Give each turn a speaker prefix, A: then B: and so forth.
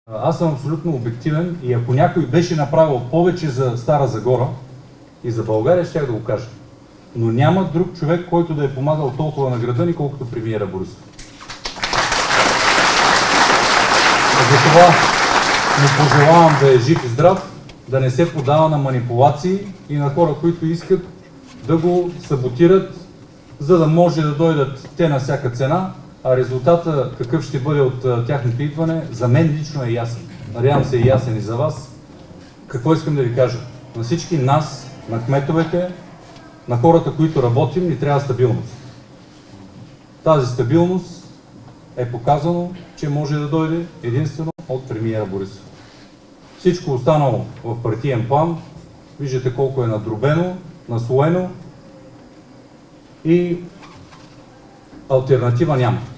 A: Аз съм абсолютно обективен и ако някой беше направил повече за Стара Загора и за България, щях да го кажа. Но няма друг човек, който да е помагал толкова на града ни, колкото премиера Борисов. Затова му пожелавам да е жив и здрав, да не се подава на манипулации и на хора, които искат да го саботират, за да може да дойдат те на всяка цена, а резултата какъв ще бъде от тяхното идване, за мен лично е ясен. Надявам се е ясен и за вас. Какво искам да ви кажа? На всички нас, на кметовете, на хората, които работим, ни трябва стабилност. Тази стабилност е показано, че може да дойде единствено от премиера Борисов. Всичко останало в партиен план, виждате колко е надробено, наслоено и алтернатива няма.